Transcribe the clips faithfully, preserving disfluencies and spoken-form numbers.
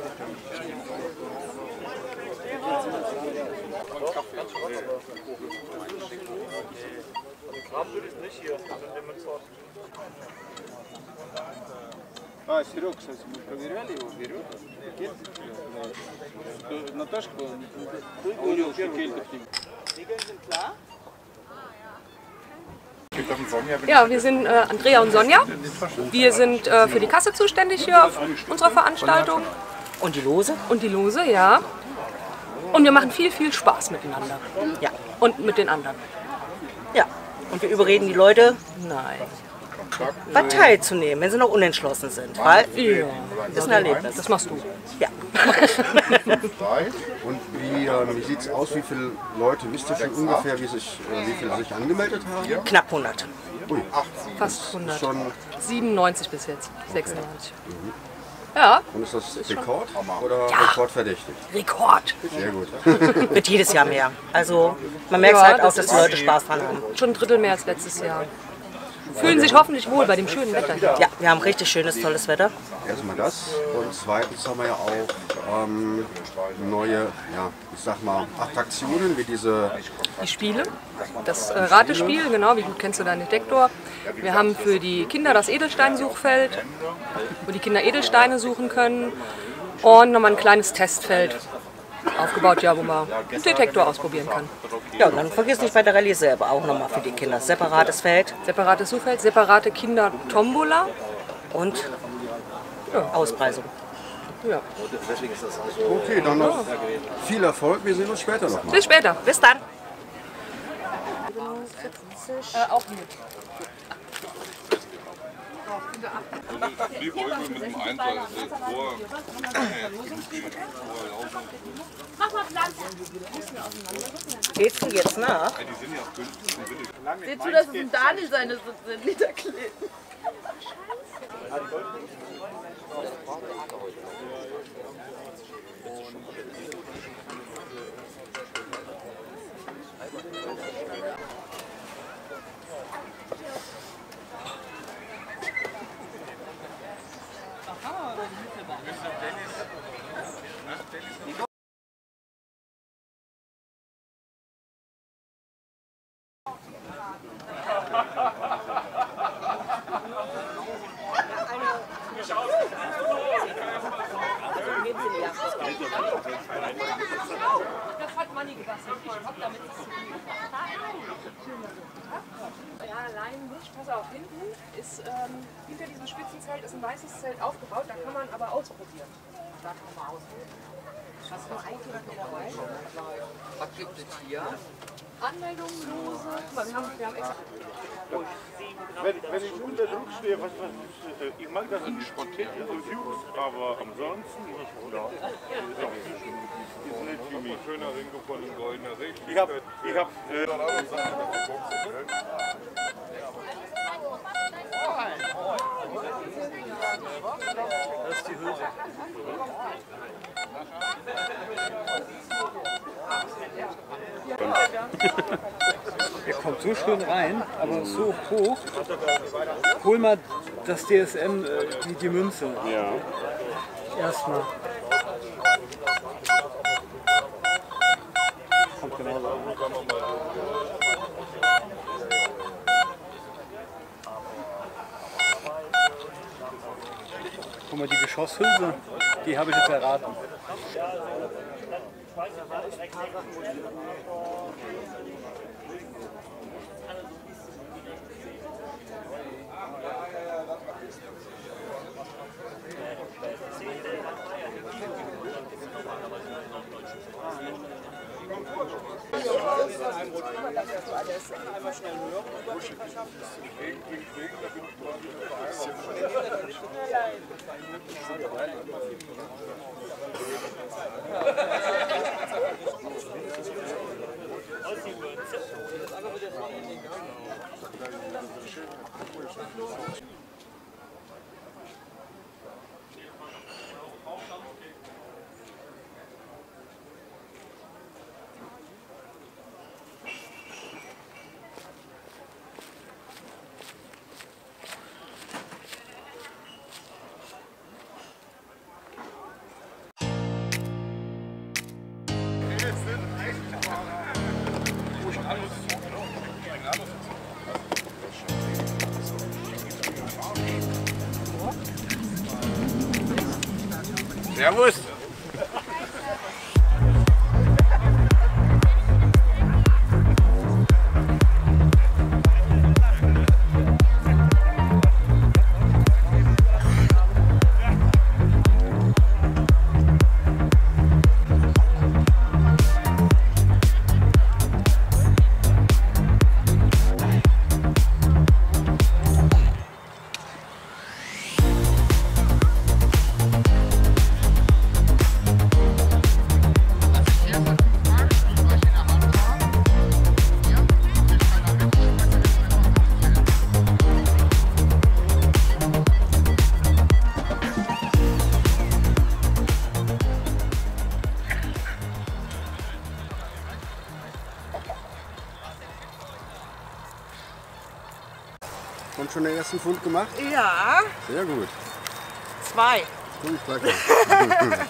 А, Серега, кстати, мы проверяли его, берет. Наташка, ты говорил, что Кельтов не... Ja, wir sind äh, Andrea und Sonja. Wir sind äh, für die Kasse zuständig hier auf unserer Veranstaltung. Und die Lose? Und die Lose, ja. Und wir machen viel, viel Spaß miteinander. Ja. Und mit den anderen. Ja. Und wir überreden die Leute, Nein. was teilzunehmen, wenn sie noch unentschlossen sind. Weil Ja. das ist ein Erlebnis. Das machst du. Ja. Und wie, äh, wie sieht es aus? Wie viele Leute, wisst ihr schon ungefähr, wie, sich, äh, wie viele sich angemeldet haben? Knapp hundert. Ui, Fast hundert. schon. siebenundneunzig bis jetzt. sechsundneunzig. Ja, Und ist das Rekord oder Ja. rekordverdächtig? Rekord. Sehr gut. Wird jedes Jahr mehr. Also man merkt Ja, halt auch, das dass die ist- Leute Spaß dran haben. Schon ein Drittel mehr als letztes Jahr. Fühlen sich hoffentlich wohl bei dem schönen Wetter hier. Ja, wir haben richtig schönes, tolles Wetter. Erstmal das. Und zweitens haben wir ja auch ähm, neue, ja, ich sag mal, Attraktionen wie diese. Die Spiele, das äh, Ratespiel, genau, wie gut kennst du deinen Detektor. Wir haben für die Kinder das Edelsteinsuchfeld, wo die Kinder Edelsteine suchen können. Und nochmal ein kleines Testfeld aufgebaut, ja, wo man einen Detektor ausprobieren kann. Ja, und dann vergiss nicht bei der Rallye selber auch nochmal für die Kinder. Separates Feld Separates Suchfeld, separate Kinder-Tombola. und Auspreisung. Ja. Okay, dann noch viel Erfolg. Wir sehen uns später nochmal. Bis später. Bis dann. Äh, auch mit. Die Folge mit dem Einsatz vor. Geht's denn jetzt nach? Seht zu, dass es ein Daniel seine sind, Literkleten. Das hat Manni gebastelt. Ich hab damit zu tun. Ja, allein nicht. Pass auf, hinten ist, ähm, hinter diesem Spitzenzelt ist ein weißes Zelt aufgebaut. Da kann man aber ausprobieren. Da kann man ausprobieren. Hast du eigentlich dabei? Was gibt es hier? Anmeldung, Lose. Guck mal, wir haben, wir haben extra. Wenn, wenn ich unter Druck stehe, was, was, äh, ich mag das nicht spontan Reviews, aber ansonsten ist es gut. Ist nicht für mich. Schöner Ring gefunden, goldener Ring. Ich hab, ich hab, äh, das ist die Hülse. Er kommt so schön rein, aber so hoch. Hol mal das D S M, äh, die, die Münze. Ja. Erstmal. Kommt genau so. Guck mal, die Geschosshülse, die habe ich jetzt erraten. Servus. Und schon den ersten Fund gemacht? Ja, Sehr gut. zwei. Gut, danke.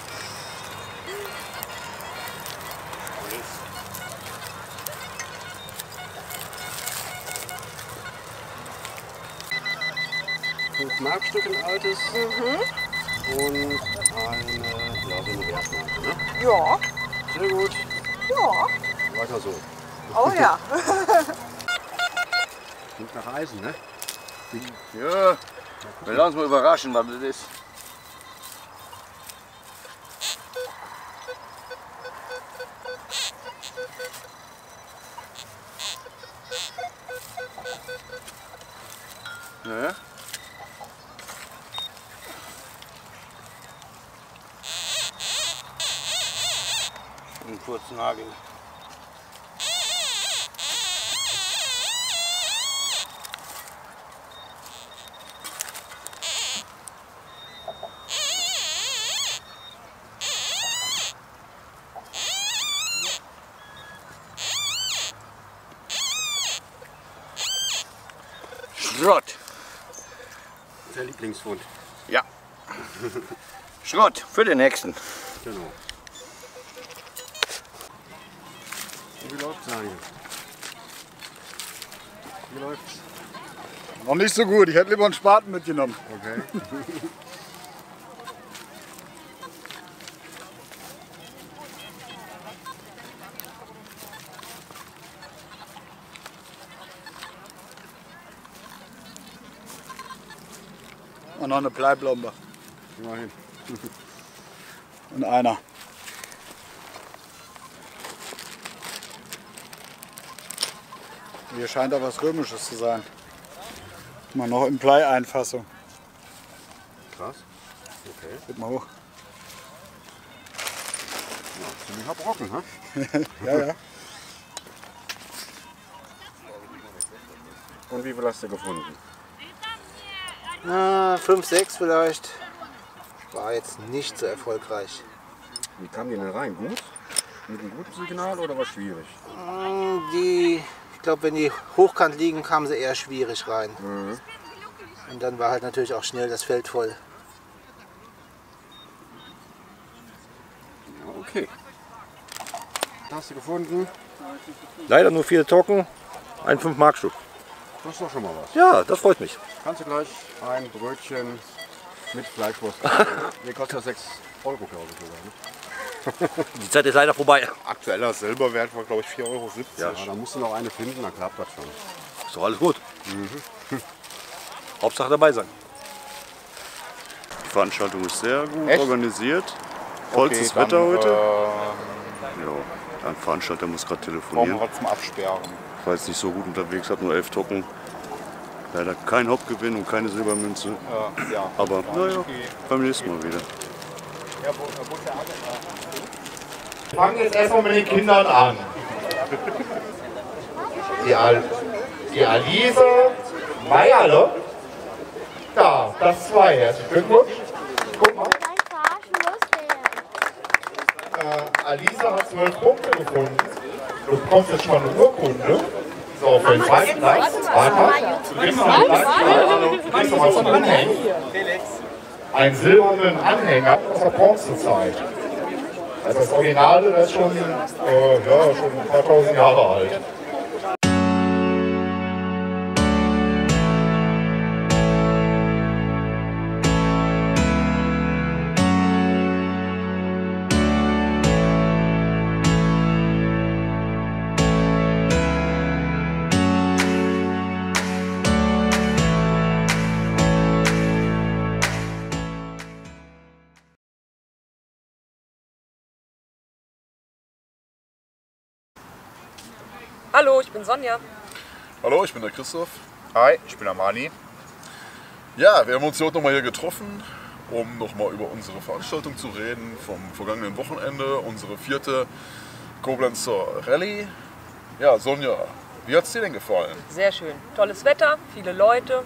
Fünf Markstück ein altes Mhm. und eine, ja, so eine Wertmarke, ne? Ja. Sehr gut. Ja. Weiter so. Oh ja. Klingt nach Eisen, ne? Ja, wir lassen uns mal überraschen, was das ist. Ja. Einen kurzen Nagel. Schrott. Der Lieblingsfund. Ja. Schrott für den nächsten. Genau. Und wie läuft's, Daniel? Wie läuft's? Noch nicht so gut, ich hätte lieber einen Spaten mitgenommen. Okay. Und noch eine Bleiblombe. Immerhin. Und einer. Hier scheint da was Römisches zu sein. Mal noch in Bleieinfassung. Krass. Okay. Guck mal hoch. Ja, ziemlicher Brocken, ha? Ja, ja. Und wie viel hast du gefunden? Na, fünf, sechs vielleicht. War jetzt nicht so erfolgreich. Wie kam die denn rein? Gut? Mit einem guten Signal oder war schwierig? Die, ich glaube, wenn die hochkant liegen, kamen sie eher schwierig rein. Mhm. Und dann war halt natürlich auch schnell das Feld voll. Ja, okay. Hast du gefunden? Leider nur vier Tocken, ein fünf Mark Stück. Das ist doch schon mal was. Ja, das freut mich. Kannst du gleich ein Brötchen mit Fleischwurst. Die kostet ja sechs Euro, glaube ich, sogar. Ne? Die Zeit ist leider vorbei. Aktueller Silberwert war, glaube ich, vier Euro siebzig. Ja, da musst du noch eine finden, dann klappt das schon. Ist doch alles gut. Mhm. Hauptsache dabei sein. Die Veranstaltung ist sehr gut Echt? organisiert. Vollstes Okay, dann, Wetter heute. Ähm, Ja, ein Veranstalter muss gerade brauchen telefonieren. wir zum Absperren. Ich war jetzt nicht so gut unterwegs, habe nur elf Tocken. Leider kein Hauptgewinn und keine Silbermünze. Äh, ja. Aber naja, Okay. beim nächsten Mal wieder. Wir fangen jetzt erstmal mit den Kindern an. Die, Al die Alisa Meierle. Da, das zwei. Herzlichen Glückwunsch. Guck mal. Äh, Alisa hat zwölf Punkte gefunden. Du bekommst jetzt schon mal eine Urkunde. So, für den zweiten Platz. Warte. Du kriegst noch einen Platz. Du kriegst noch was zum Anhängen. Einen silbernen Anhänger aus der Bronzezeit. Also das Originale, das ist schon, äh, ja, schon ein paar tausend Jahre alt. Hallo, ich bin Sonja. Hallo, ich bin der Christoph. Hi, ich bin der Mani. Ja, wir haben uns heute nochmal hier getroffen, um nochmal über unsere Veranstaltung zu reden vom vergangenen Wochenende, unsere vierte Koblenzer Rallye. Ja, Sonja, wie hat es dir denn gefallen? Sehr schön. Tolles Wetter, viele Leute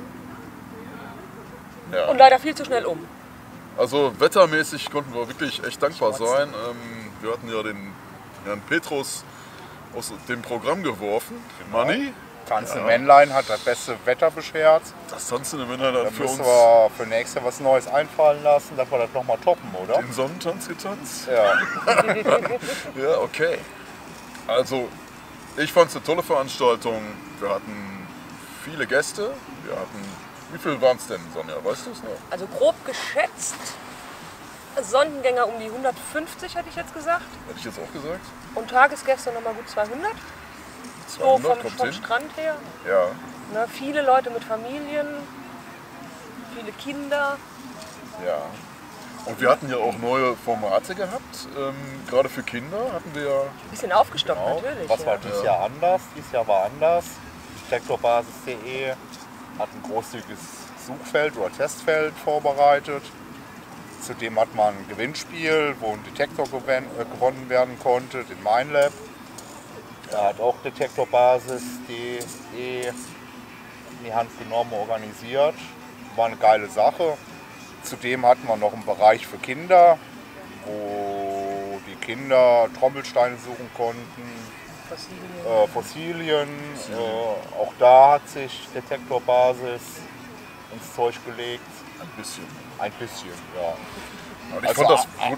Ja. und leider viel zu schnell um. Also wettermäßig konnten wir wirklich echt dankbar sein. Ähm, wir hatten ja den Herrn Petrus aus dem Programm geworfen. Mani? Tanzende Ja. Männlein hat das beste Wetter beschert. Das Tanzende Männlein hat Da für müssen uns wir für nächstes Jahr was Neues einfallen lassen, dass wir das nochmal toppen, oder? den Sonnentanz getanzt. Ja. Ja, okay. Also, ich fand es eine tolle Veranstaltung. Wir hatten viele Gäste. Wir hatten, wie viel waren es denn, Sonja? Weißt du es noch? Also grob geschätzt, Sonnengänger um die hundertfünfzig, hätte ich jetzt gesagt. Hätte ich jetzt auch gesagt? Und Tagesgäste nochmal gut zweihundert. So zweihundert, vom, kommt vom hin. Strand her. Ja. Ne, viele Leute mit Familien, viele Kinder. Ja. Und wir hatten ja auch neue Formate gehabt. Ähm, gerade für Kinder hatten wir ja. Ein bisschen aufgestockt Genau. natürlich. Was war ja. dieses Jahr anders? Dieses Jahr war anders. Detektorbasis punkt de hat ein großzügiges Suchfeld oder Testfeld vorbereitet. Zudem hat man ein Gewinnspiel, wo ein Detektor gewen- äh, gewonnen werden konnte, den MindLab. Er hat auch Detektorbasis punkt de in die Hand genommen, organisiert. War eine geile Sache. Zudem hatten wir noch einen Bereich für Kinder, wo die Kinder Trommelsteine suchen konnten, Fossilien. äh, Fossilien. Äh, auch da hat sich Detektorbasis ins Zeug gelegt. Ein bisschen. Ein bisschen, ja. Und ich Also, fand das äh, gut.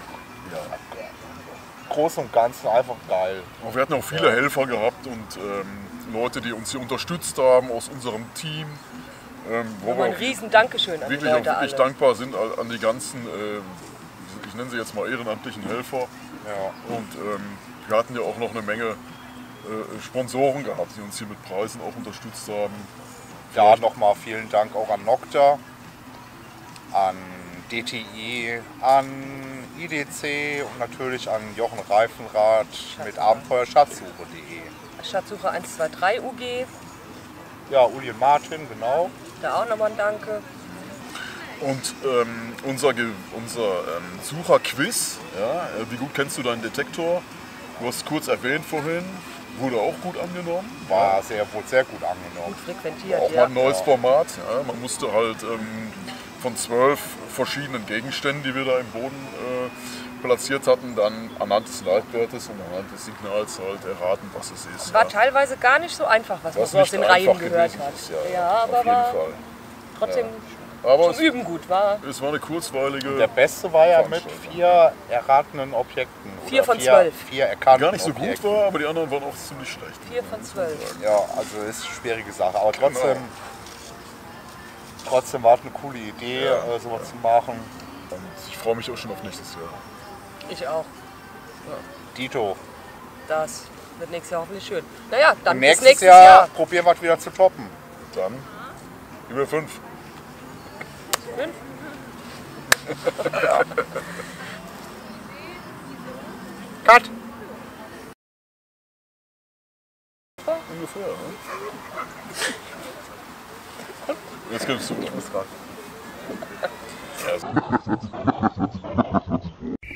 Groß und Ganzen einfach geil. Und wir hatten auch viele Helfer gehabt und ähm, Leute, die uns hier unterstützt haben aus unserem Team. Ähm, wo Nochmal wir ein riesen Dankeschön an die wirklich, auch Leute wirklich alle. dankbar sind an an die ganzen, äh, ich nenne sie jetzt mal ehrenamtlichen Helfer. Ja. Und ähm, wir hatten ja auch noch eine Menge äh, Sponsoren gehabt, die uns hier mit Preisen auch unterstützt haben. Da nochmal vielen Dank auch an Nocta, an D T I, an I D C und natürlich an Jochen Reifenrath mit abenteuerschatzsuche punkt de. Schatzsuche eins zwei drei U G, Ja, Uli und Martin, genau. da auch nochmal ein Danke. Und ähm, unser, Ge- unser ähm, Sucherquiz, ja, äh, wie gut kennst du deinen Detektor? Du hast es kurz erwähnt vorhin, wurde auch gut angenommen. War sehr, wurde sehr gut angenommen. Gut frequentiert, Auch mal ja. ein neues Format. Ja. Man musste halt ähm, von zwölf verschiedenen Gegenständen, die wir da im Boden äh, platziert hatten, dann anhand des Leitwertes und anhand des Signals halt erraten, was es ist. War ja. teilweise gar nicht so einfach, was, Was man so aus nicht den einfach Reihen gehört gewesen hat. ist, ja, ja, auf aber jeden war Fall. trotzdem Aber zum es, Üben gut. War es war eine kurzweilige. Der beste war ja mit vier erratenen Objekten. Vier oder von zwölf. Vier die erkannten gar nicht so Objekten. gut war, aber die anderen waren auch ziemlich schlecht. vier von zwölf. Ja, also ist eine schwierige Sache. Aber trotzdem, Genau. trotzdem war es eine coole Idee, Ja. äh, sowas zu machen. Und ich freue mich auch schon auf nächstes Jahr. Ich auch. Dito. Das wird nächstes Jahr hoffentlich schön. Naja, dann Und bis nächstes, nächstes Jahr, Jahr. probieren wir es wieder zu toppen. Dann über fünf. Fünf? Cut! Ungefähr, ne? Jetzt kommst du. Ich muss ran. Ja.